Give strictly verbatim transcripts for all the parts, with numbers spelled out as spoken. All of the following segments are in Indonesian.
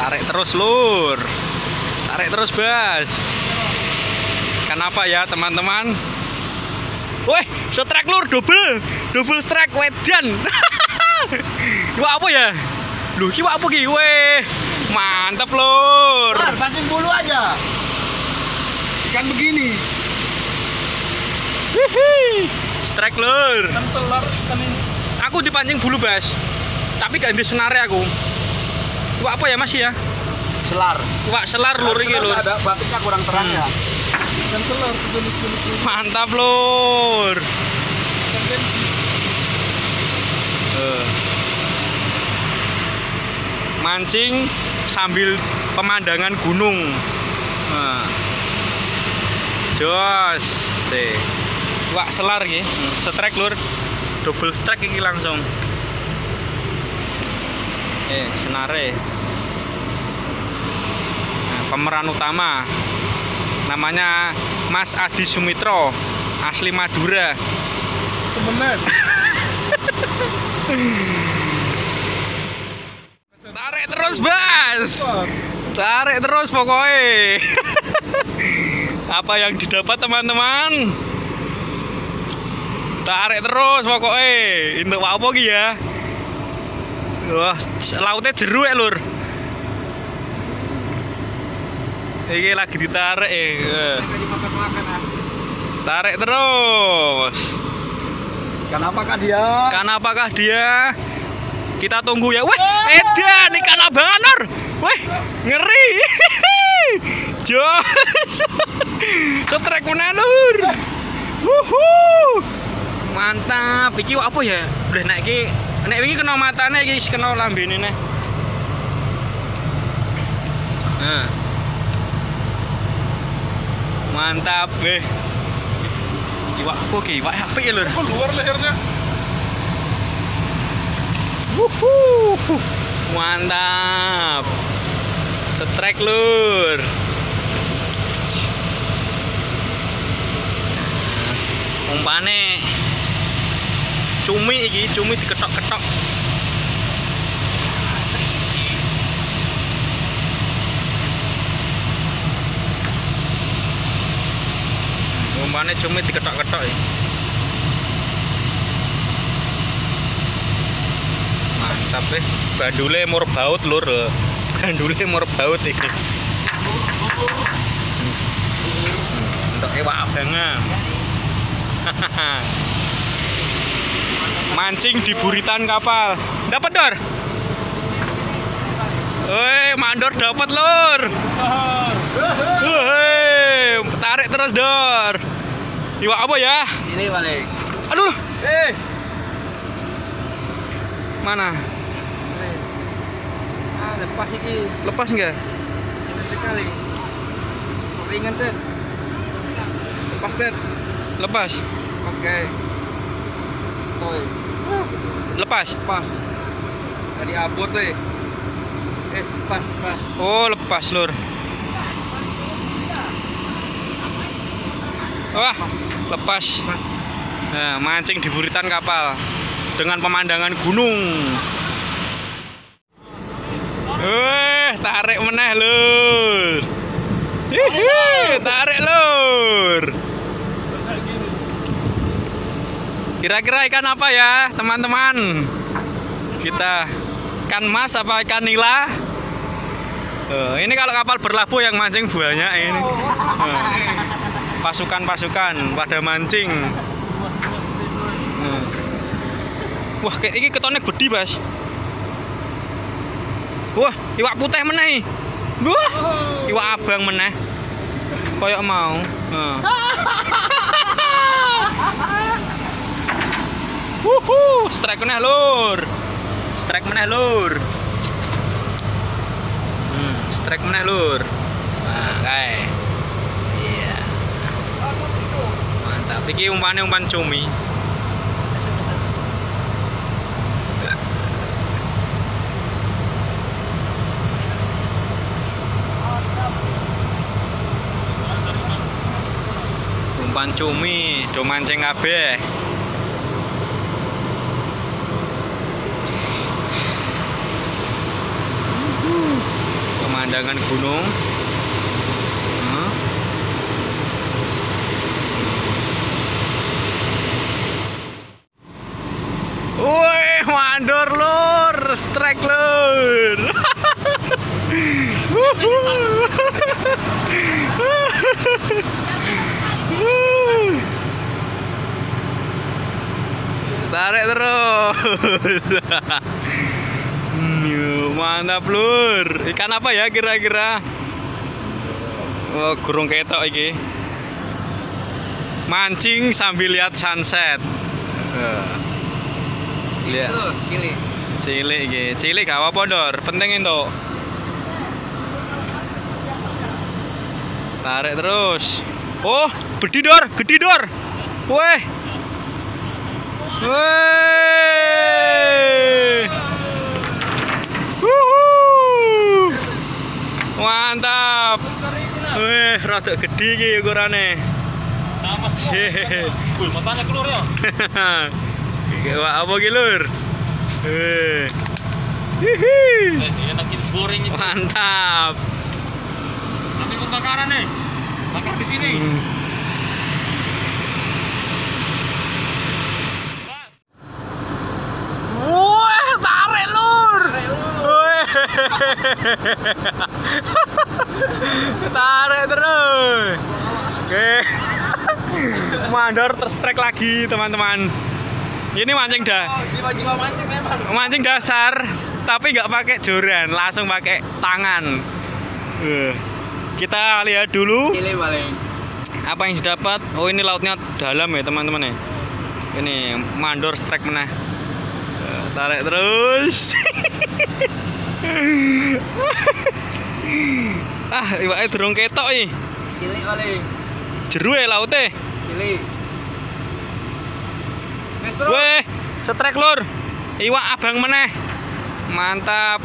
Tarik terus lur. Tarik terus Bas. Kenapa ya teman-teman? Wih, strike lur double. Double strike wedan. Iwak apa ya? Loh, iwak apa ki? Weh. Mantap lur. Nah, pancing bulu aja. Ikan begini. Hihi. Strike lur. Kan selar ikan ini. Aku dipancing bulu Bas. Tapi gak di senare aku. Iwak apa ya Mas ya? Selar. Iwak selar lur iki lur. Ada batiknya kurang terang ya. Kan selar jenis-jenis. Mantap lur. Ikan kenjis. Uh. Mancing sambil pemandangan gunung. Nah. Jos. Sih. Wak selar iki, strike lur. Double strike iki langsung. Eh, senare. Nah, pemeran utama namanya Mas Adi Sumitro, asli Madura. Semenet. Tarik terus Bas. Tarik terus pokoknya. Apa yang didapat teman-teman? Tarik terus pokoknya. Untuk apa ki ya? Wah, lautnya jeru ya lur. Ini lagi ditarik eh. Tarik terus. Kenapakah dia? Kenapakah dia? Kita tunggu ya. Wih, edan ikan abangan lur. Wih, ngeri. Jos. Strike mana lur? Wuhu. Mantap. Iki apa ya? Udah naik iki. Nek iki kena matane iki kena lambene neh. Nah. Mantap, weh. Iwak apa ki? Iwak apik ya lur. Keluar lehernya. Wuhu. Mantap. Strike lur. Umpane cumi iki, cumi diketok-ketok. Umpane cumi diketok-ketok iki. Mantap eh, bandule mur baut lur. Bandule mur baut iki. Untuk iwak abangan. Mancing di buritan kapal. Dapat Dor? Woi, mandor dapat lur. Woi, tarik terus Dor. Iwak apa ya? Sini balik. Aduh. Eh. Mana? Ah, lepas iki. Lepas enggak? Sekali. Ringan, Ted. Lepas, Ted. Lepas. Oke. Toy. Lepas. Lepas. Tadi abot deh. Eh, lepas, lepas. Oh, lepas lur. Wah, lepas. Lepas. Nah, mancing di buritan kapal dengan pemandangan gunung. Wih, tarik meneh lur. Hihi, tarik lur. Kira-kira ikan apa ya teman-teman? Kita ikan mas apa ikan nila? Uh, ini kalau kapal berlabuh yang mancing banyak ini. Pasukan-pasukan uh, pada mancing. Uh. Wah, kayak ini ketone gede Bas. Wah, iwak putih meneh. Wah, iwak abang meneh. Koyok mau. Uh. Wuhu, strike meneh lur. Strike meneh lur. Hmm, strike meneh lur. Nah, kae. Iya. Mantap. Iki umpane umpan cumi. Umpan cumi, do mancing kabeh. pemandangan gunung. Hmm. Wih, mandor lur, strike lur. Tarik terus. Mantap lur. Ikan apa ya kira-kira? Oh, gurung ketok iki. Mancing sambil lihat sunset. Lihat. Cilik. Cilik iki. Cilik gak apa-apa, Dor. Penting entuk. Tarik terus. Oh, gede Dor, gede Dor. Weh. Weh. Wuhu. Mantap. Weh, rada gede iki ukurane. Sama sih. Wih, matanya keluar ya. Wah, apa ki lur? Weh. Hihi. Enakin goreng itu. Mantap. Tapi kebakaran nih. Bakar di sini. Hmm. Wah, tarik lur. Weh. Tarik terus. Oke. Mandor terstrek lagi, teman-teman. Ini mancing dah. Jiwa-jiwa mancing memang. Mancing dasar, tapi nggak pakai joran, langsung pakai tangan. Uh. Kita lihat dulu Cilik paling. apa yang didapat. Oh, ini lautnya dalam ya teman-teman ya. Ini mandor strike meneh. Uh, tarik terus. Ah, iwake durung ketok iki. Cilik paling. Jeru ya laute. Cilik. Wes terus. Weh, strike lur. Iwak abang meneh. Mantap.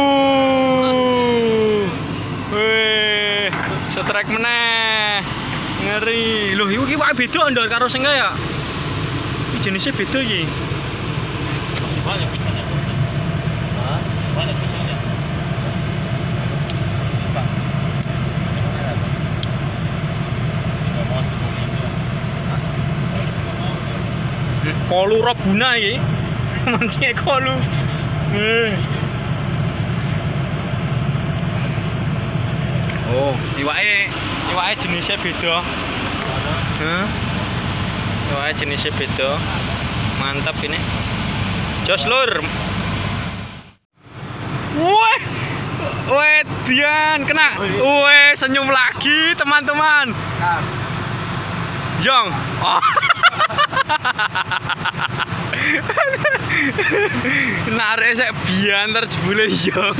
Wuh. Weh, strike meneh. Ngeri. Loh, iki iwak beda ndor karo sing ya. Iki jenisnya beda iki. Banyak pisahnya. Hah? Banyak pisahnya. Bisa. Tidak masuk ini. Kolu Rabuna iki. Mancing kolu. Eh. Oh, iwake iwake jenisnya beda. Hah? Iwake jenisnya beda. Mantap ini. Jos lur. Wah. Wedian kena. Weh, senyum lagi teman-teman. Jong. Oh. Narik sek biantar jebule Jong.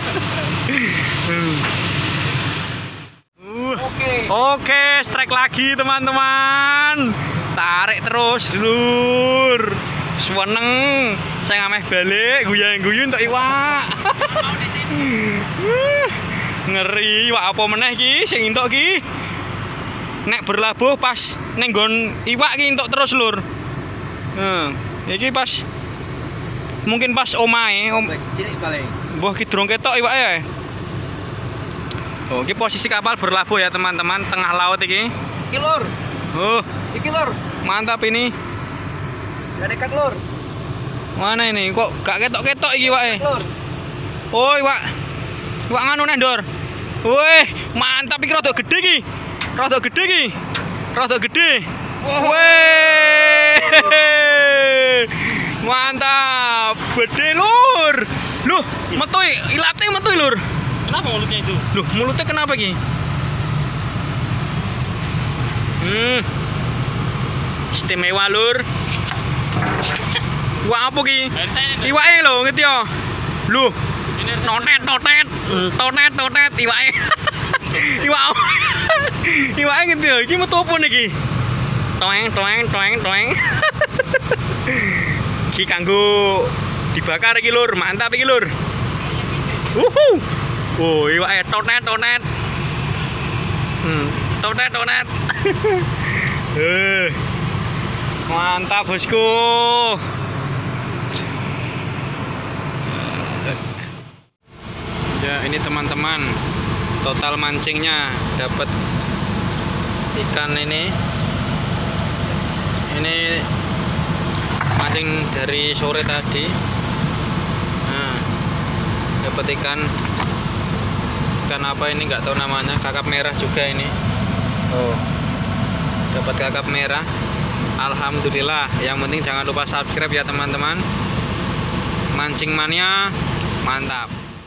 Oke. Oke, strike lagi teman-teman. Tarik terus lur. Seneng. Saya ngameh balik, guyang-guyu untuk iwak. Ngeri, iwak apa meneh ki sing entuk ki? Nek berlabuh pas ning nggon iwak ki entuk terus lur. Nah, iki pas mungkin pas omahe, om. Cilik paling. Mbah ki durung ketok iwake. Oh, iki posisi kapal berlabuh ya teman-teman, tengah laut iki. Iki lur. Oh, Iki lur. mantap ini. Gak dekat lur. Mana ini? Kok gak ketok-ketok iki iwake? Lur. Oh, iwak. Iwak nganu neh, Ndor. Wih, mantap iki rada gede iki. Rada gede iki. Rada gede. Wih. Mantap. Gede lur. Loh, metu ilate metu lur. Kenapa mulutnya itu? Loh, mulutnya kenapa iki? Hmm. Istimewa lur. Iwak apa ki? Air saya ini. Iwake lho, ngerti ya? Loh, Ini totet totet. Totet totet iwake. Iwak. Iwake ngerti ya? Iki metu apa niki? Toeng toeng toeng toeng. Iki kanggo dibakar iki lur, mantap iki lur. Uhu. Oh, iwake totet totet. Hmm, totet totet. Eh. Mantap, bosku. Ya, ini teman-teman total mancingnya dapat ikan ini ini mancing dari sore tadi. Nah, dapat ikan ikan apa ini nggak tahu namanya, kakap merah juga ini. Oh, dapat kakap merah. Alhamdulillah, yang penting jangan lupa subscribe ya teman-teman. Mancing mania mantap.